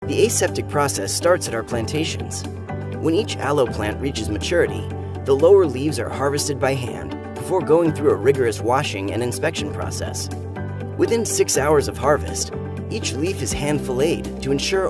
The aseptic process starts at our plantations. When each aloe plant reaches maturity, the lower leaves are harvested by hand before going through a rigorous washing and inspection process. Within 6 hours of harvest, each leaf is hand-filleted to ensure